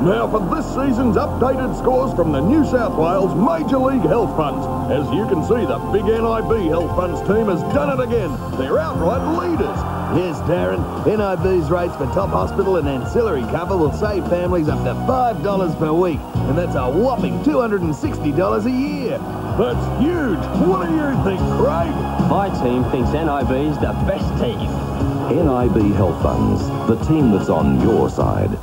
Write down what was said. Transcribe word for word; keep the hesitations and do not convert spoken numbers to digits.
Now for this season's updated scores from the New South Wales Major League Health Funds. As you can see, the big N I B Health Funds team has done it again. They're outright leaders. Yes, Darren. N I B's rates for top hospital and ancillary cover will save families up to five dollars per week, and that's a whopping two hundred sixty dollars a year. That's huge. What do you think, Craig? My team thinks N I B's the best team. N I B Health Funds, the team that's on your side.